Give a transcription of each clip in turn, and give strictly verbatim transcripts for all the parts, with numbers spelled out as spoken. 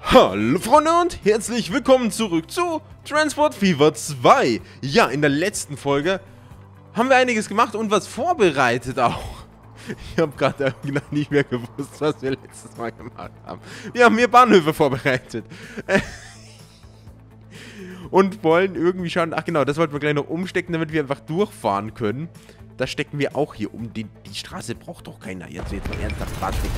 Hallo Freunde und herzlich willkommen zurück zu Transport Fever zwei. Ja, in der letzten Folge haben wir einiges gemacht und was vorbereitet auch. Ich habe gerade nicht mehr gewusst, was wir letztes Mal gemacht haben. Wir haben hier Bahnhöfe vorbereitet. Und wollen irgendwie schauen, ach genau, das wollten wir gleich noch umstecken, damit wir einfach durchfahren können. Das stecken wir auch hier um. Die, die Straße braucht doch keiner. Jetzt jetzt mal ernsthaft, Patrick.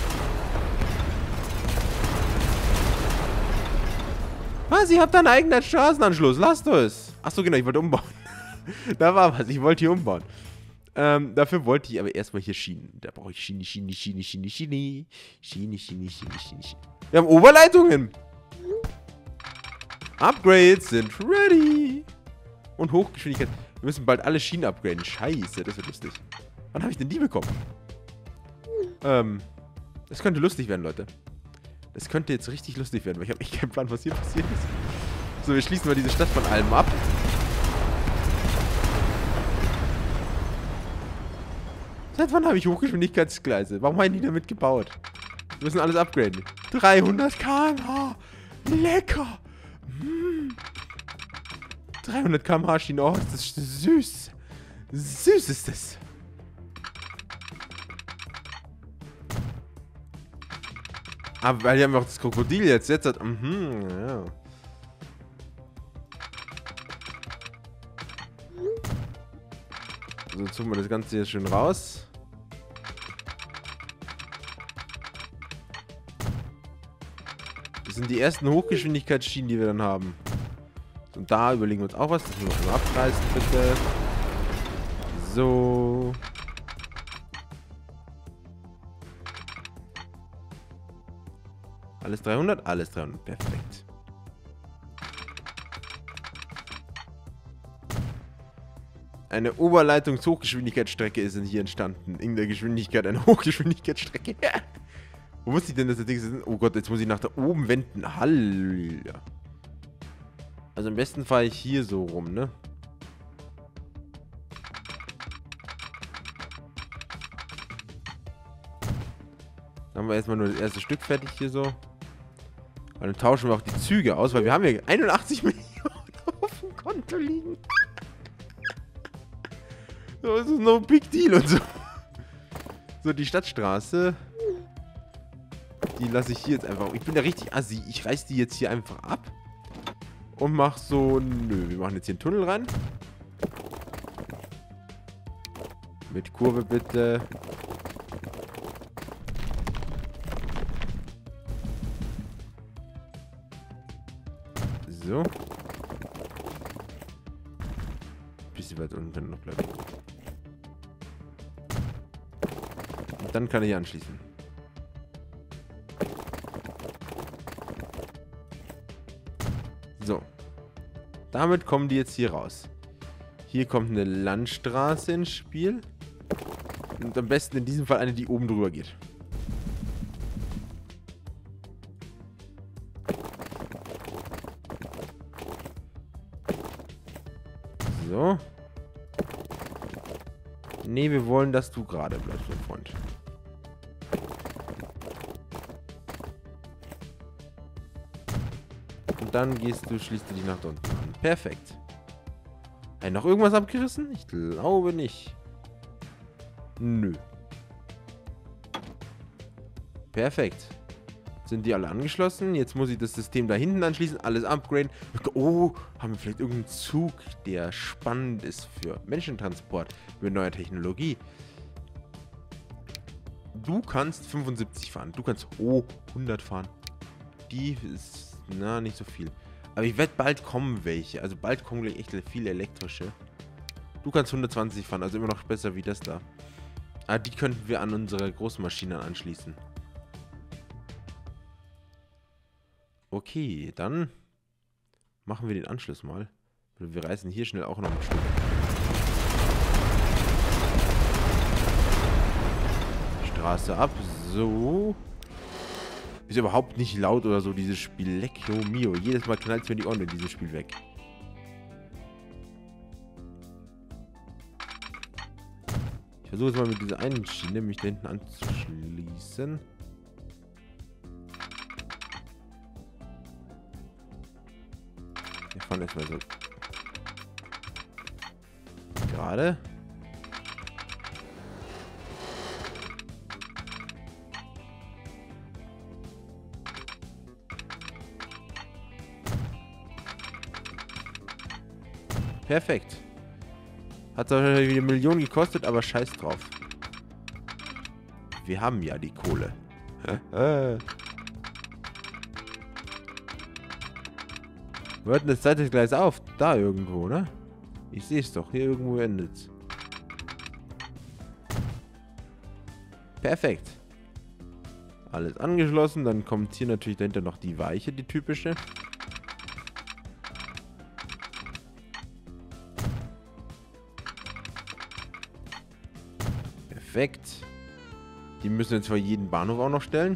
Was? Ihr habt einen eigenen Straßenanschluss. Lasst es. Achso, genau, ich wollte umbauen. Da war was. Ich wollte hier umbauen. Ähm, dafür wollte ich aber erstmal hier Schienen. Da brauche ich Schiene, Schiene, Schiene, Schiene, Schiene. Schiene, Schiene, Schiene, Schiene, Schiene. Wir haben Oberleitungen. Upgrades sind ready. Und Hochgeschwindigkeit. Wir müssen bald alle Schienen upgraden. Scheiße, das wird lustig. Wann habe ich denn die bekommen? Ähm, das könnte lustig werden, Leute. Das könnte jetzt richtig lustig werden, weil ich habe echt keinen Plan, was hier passiert ist. So, wir schließen mal diese Stadt von allem ab. Seit wann habe ich Hochgeschwindigkeitsgleise? Warum haben die damit gebaut? Wir müssen alles upgraden. dreihundert Kilometer pro Stunde. Lecker. Mm. dreihundert Kilometer pro Stunde. Oh, ist das süß. Süß ist das. Aber weil die haben auch das Krokodil jetzt. Jetzt hat. Mhm, ja. So, jetzt holen wir das Ganze hier schön raus. Das sind die ersten Hochgeschwindigkeitsschienen, die wir dann haben. Und da überlegen wir uns auch was. Das müssen wir mal abreißen, bitte. So. Alles dreihundert? Alles dreihundert. Perfekt. Eine Oberleitungs-Hochgeschwindigkeitsstrecke ist hier entstanden. In der Geschwindigkeit eine Hochgeschwindigkeitsstrecke. Wo muss ich denn, dass das Ding ist? Oh Gott, jetzt muss ich nach da oben wenden. Halleluja. Also am besten fahre ich hier so rum, ne? Dann haben wir erstmal nur das erste Stück fertig hier so. Und dann tauschen wir auch die Züge aus, weil wir haben hier einundachtzig Millionen auf dem Konto liegen. So, das ist no big deal und so. So, die Stadtstraße. Die lasse ich hier jetzt einfach. Ich bin da richtig assi. Ich reiß die jetzt hier einfach ab. Und mach so. Nö, wir machen jetzt hier einen Tunnel rein. Mit Kurve bitte. So. Bisschen weit unten kann noch bleiben. Und dann kann er hier anschließen. So. Damit kommen die jetzt hier raus. Hier kommt eine Landstraße ins Spiel. Und am besten in diesem Fall eine, die oben drüber geht. So. Nee, wir wollen, dass du gerade bleibst, mein Freund. Und dann gehst du, schließt du dich nach da unten an. Perfekt. Hey, noch irgendwas abgerissen? Ich glaube nicht. Nö. Perfekt. Sind die alle angeschlossen? Jetzt muss ich das System da hinten anschließen, alles upgraden. Oh, haben wir vielleicht irgendeinen Zug, der spannend ist für Menschentransport mit neuer Technologie. Du kannst fünfundsiebzig fahren. Du kannst oh, hundert fahren. Die ist, na, nicht so viel. Aber ich wette, bald kommen welche. Also bald kommen gleich echt viele elektrische. Du kannst hundertzwanzig fahren, also immer noch besser wie das da. Aber die könnten wir an unsere Großmaschine anschließen. Okay, dann machen wir den Anschluss mal. Wir reißen hier schnell auch noch ein Stück. Straße ab. So. Ist überhaupt nicht laut oder so, dieses Spiel. Lecco mio. Jedes Mal knallt es mir die Ohren in dieses Spiel weg. Ich versuche jetzt mal mit dieser einen Schiene mich da hinten anzuschließen. fahren erstmal so. Gerade. Perfekt. Hat zwar wieder eine Million gekostet, aber scheiß drauf. Wir haben ja die Kohle. Wo hört denn das zweite Gleis auf? Da irgendwo, ne? Ich sehe es doch. Hier irgendwo endet's. Perfekt. Alles angeschlossen. Dann kommt hier natürlich dahinter noch die Weiche, die typische. Perfekt. Die müssen jetzt vor jeden Bahnhof auch noch stellen.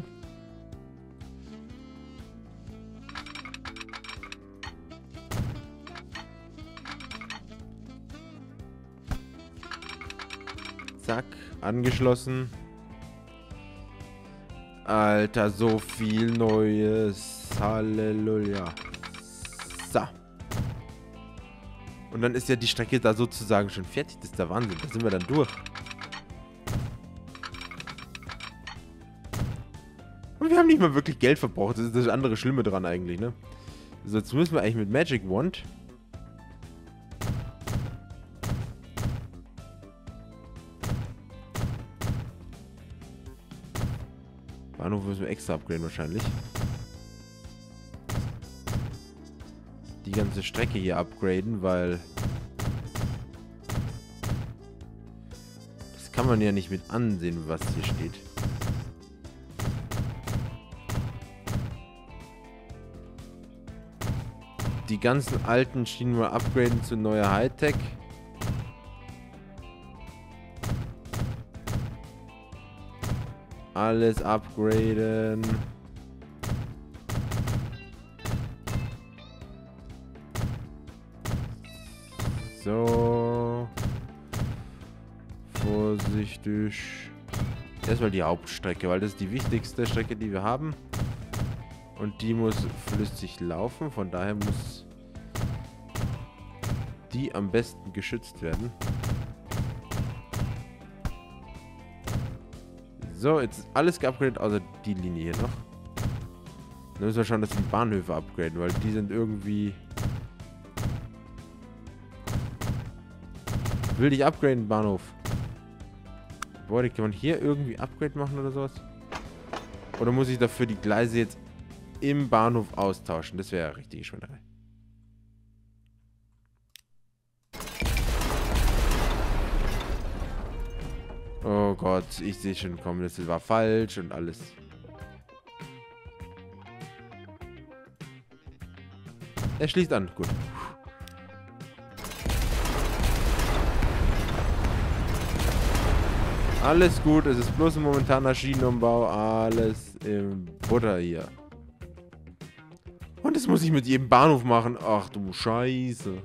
Zack, angeschlossen. Alter, so viel Neues. Halleluja. So. Und dann ist ja die Strecke da sozusagen schon fertig. Das ist der Wahnsinn. Da sind wir dann durch. Und wir haben nicht mal wirklich Geld verbraucht. Das ist das andere Schlimme dran eigentlich, ne? So, jetzt müssen wir eigentlich mit Magic Wand... Bahnhof müssen wir extra upgraden wahrscheinlich. Die ganze Strecke hier upgraden, weil... Das kann man ja nicht mit ansehen, was hier steht. Die ganzen alten Schienen mal upgraden zu neuer Hightech. Alles upgraden. So. Vorsichtig. Erstmal die Hauptstrecke, weil das ist die wichtigste Strecke, die wir haben. Und die muss flüssig laufen, von daher muss die am besten geschützt werden. So, jetzt ist alles geupgradet, außer die Linie hier noch. Dann müssen wir schauen, dass wir die Bahnhöfe upgraden, weil die sind irgendwie... Will ich upgraden, Bahnhof? Boah, kann man hier irgendwie Upgrade machen oder sowas? Oder muss ich dafür die Gleise jetzt im Bahnhof austauschen? Das wäre ja richtige Schweinerei. Oh Gott, ich sehe schon kommen, das war falsch und alles. Er schließt an, gut. Alles gut, es ist bloß ein momentaner Schienenumbau, alles im Butter hier. Und das muss ich mit jedem Bahnhof machen. Ach du Scheiße.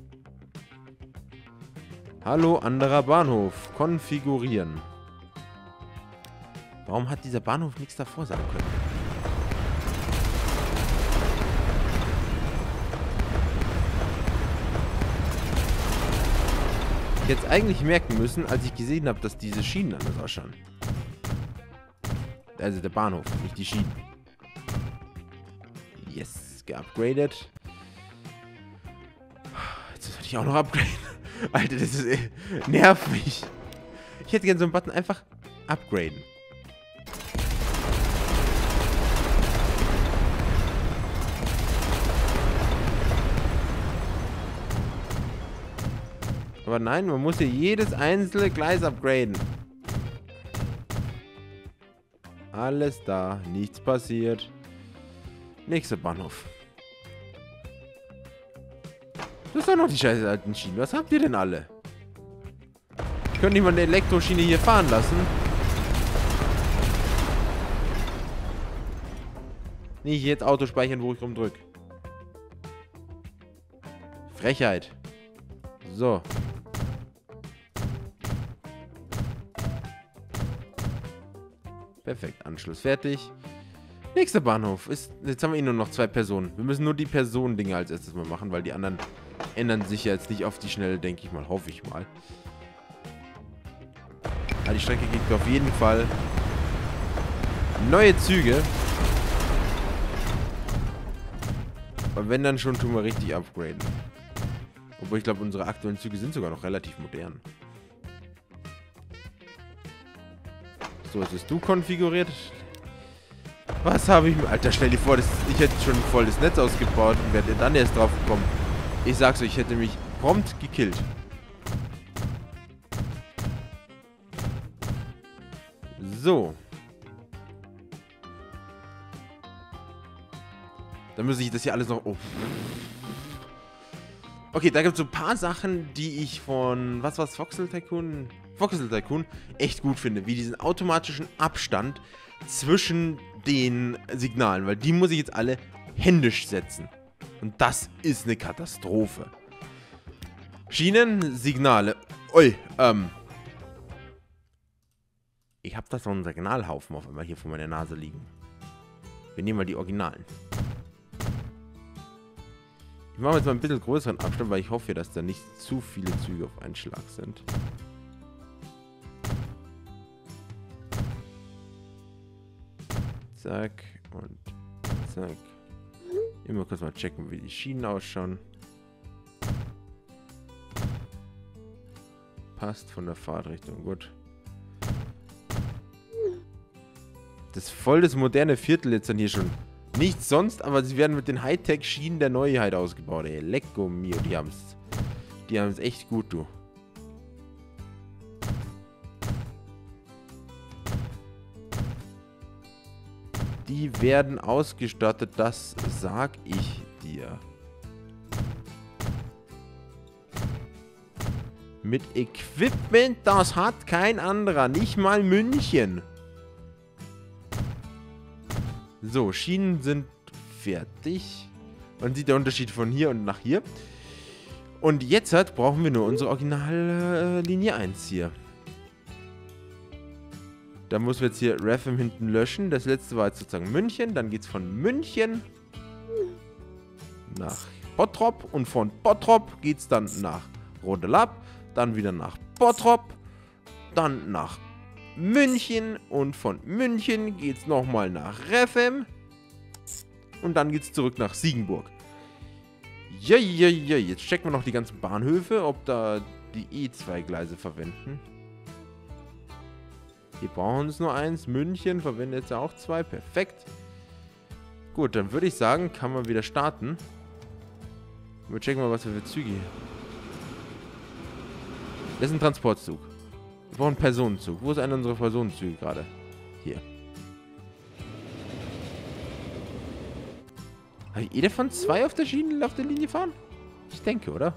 Hallo, anderer Bahnhof. Konfigurieren. Warum hat dieser Bahnhof nichts davor sagen können? Ich hätte es eigentlich merken müssen, als ich gesehen habe, dass diese Schienen anders ausschauen. Also der Bahnhof, nicht die Schienen. Yes, geupgradet. Jetzt soll ich auch noch upgraden. Alter, das ist äh, nervig. Ich hätte gerne so einen Button einfach upgraden. Aber nein, man muss hier jedes einzelne Gleis upgraden. Alles da, nichts passiert. Nächster Bahnhof. Das sind doch noch die scheiß alten Schienen. Was habt ihr denn alle? Ich könnte nicht mal eine Elektroschiene hier fahren lassen. Nicht jetzt Auto speichern, wo ich rumdrück. Frechheit. So. Perfekt, Anschluss fertig. Nächster Bahnhof. Ist, jetzt haben wir eh nur noch zwei Personen. Wir müssen nur die Personendinger als erstes mal machen, weil die anderen ändern sich ja jetzt nicht auf die Schnelle, denke ich mal. Hoffe ich mal. Aber die Strecke kriegt auf jeden Fall neue Züge. Aber wenn, dann schon tun wir richtig upgraden. Obwohl ich glaube, unsere aktuellen Züge sind sogar noch relativ modern. So, jetzt bist du konfiguriert. Was habe ich mir... Alter, stell dir vor, das, ich hätte schon voll das Netz ausgebaut und wäre dann erst drauf gekommen. Ich sag's euch, ich hätte mich prompt gekillt. So. Dann muss ich das hier alles noch... Oh. Okay, da gibt es so ein paar Sachen, die ich von... Was war's? Voxel Tycoon? Voxel Tycoon echt gut finde. Wie diesen automatischen Abstand zwischen den Signalen. Weil die muss ich jetzt alle händisch setzen. Und das ist eine Katastrophe. Schienen, Signale. Ui, ähm... Ich habe da so einen Signalhaufen auf einmal hier vor meiner Nase liegen. Wir nehmen mal die Originalen. Ich mache jetzt mal ein bisschen größeren Abstand, weil ich hoffe, dass da nicht zu viele Züge auf einen Schlag sind. Zack und zack. Immer kurz mal checken, wie die Schienen ausschauen. Passt von der Fahrtrichtung, gut. Das ist voll das moderne Viertel jetzt dann hier schon. Nichts sonst, aber sie werden mit den Hightech-Schienen der Neuheit ausgebaut, ey. Lecco mio, die haben's. Die haben's echt gut, du. Die werden ausgestattet, das sag ich dir. Mit Equipment, das hat kein anderer, nicht mal München. So, Schienen sind fertig. Man sieht der Unterschied von hier und nach hier. Und jetzt halt brauchen wir nur unsere Originallinie äh, eins hier. Da müssen wir jetzt hier Refem hinten löschen. Das letzte war jetzt sozusagen München. Dann geht es von München nach Bottrop. Und von Bottrop geht es dann nach Rodelab. Dann wieder nach Bottrop. Dann nach München. Und von München geht es nochmal nach Refem. Und dann geht es zurück nach Siegenburg. Ja, ja, ja. Jetzt checken wir noch die ganzen Bahnhöfe, ob da die E zwei Gleise verwenden. Hier brauchen es nur eins. München verwendet jetzt ja auch zwei. Perfekt. Gut, dann würde ich sagen, kann man wieder starten. Wir checken mal, was wir für Züge hier. Das ist ein Transportzug. Wir brauchen einen Personenzug. Wo ist einer unserer Personenzüge gerade? Hier. Habe ich eh davon zwei auf der Schiene, auf der Linie fahren? Ich denke, oder?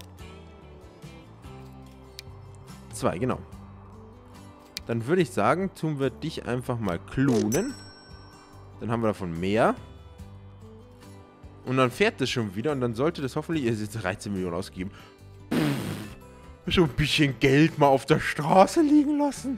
Zwei, genau. Dann würde ich sagen, tun wir dich einfach mal klonen. Dann haben wir davon mehr. Und dann fährt das schon wieder. Und dann sollte das hoffentlich... Es ist dreizehn Millionen ausgegeben. Pff, so ein bisschen Geld mal auf der Straße liegen lassen.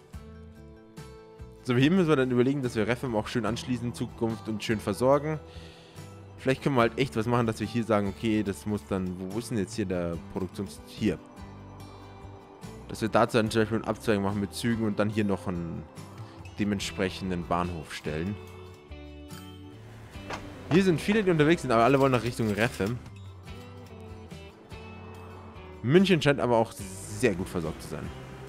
So, hier müssen wir dann überlegen, dass wir Refem auch schön anschließen in Zukunft und schön versorgen. Vielleicht können wir halt echt was machen, dass wir hier sagen, okay, das muss dann... Wo ist denn jetzt hier der Produktions... Hier. Dass wir dazu dann zum Beispiel einen Abzweig machen mit Zügen und dann hier noch einen dementsprechenden Bahnhof stellen. Hier sind viele, die unterwegs sind, aber alle wollen nach Richtung Refem. München scheint aber auch sehr gut versorgt zu sein.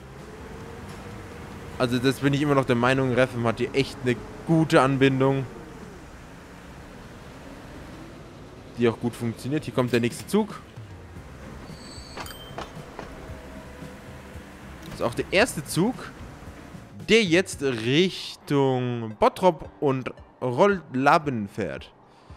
Also das bin ich immer noch der Meinung, Refem hat hier echt eine gute Anbindung. Die auch gut funktioniert. Hier kommt der nächste Zug. Das ist auch der erste Zug, der jetzt Richtung Bottrop und Rollaben fährt.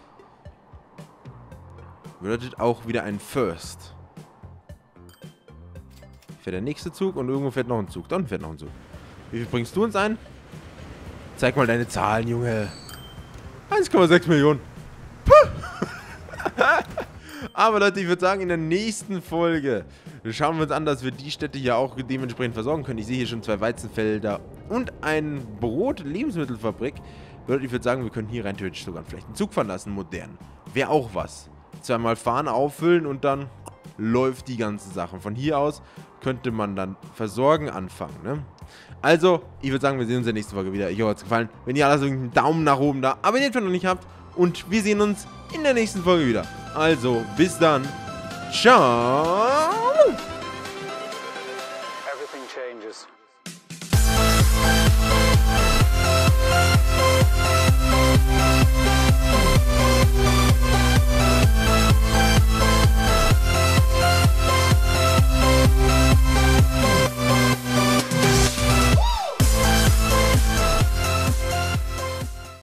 Bedeutet auch wieder ein First. Fährt der nächste Zug und irgendwo fährt noch ein Zug. Dann fährt noch ein Zug. Wie viel bringst du uns ein? Zeig mal deine Zahlen, Junge. eins Komma sechs Millionen. Puh. Aber Leute, ich würde sagen, in der nächsten Folge schauen wir uns an, dass wir die Städte hier auch dementsprechend versorgen können. Ich sehe hier schon zwei Weizenfelder und eine Brot-Lebensmittelfabrik. Bedeutet, ich würde sagen, wir können hier rein theoretisch sogar vielleicht einen Zug fahren lassen, modern. Wäre auch was. Zweimal fahren, auffüllen und dann läuft die ganze Sache. Von hier aus könnte man dann versorgen, anfangen, ne? Also, ich würde sagen, wir sehen uns in der nächsten Folge wieder. Ich hoffe, es hat gefallen. Wenn ihr alles einen Daumen nach oben da, abonniert, wenn ihr noch nicht habt. Und wir sehen uns in der nächsten Folge wieder. Also, bis dann. Ciao. Everything changes.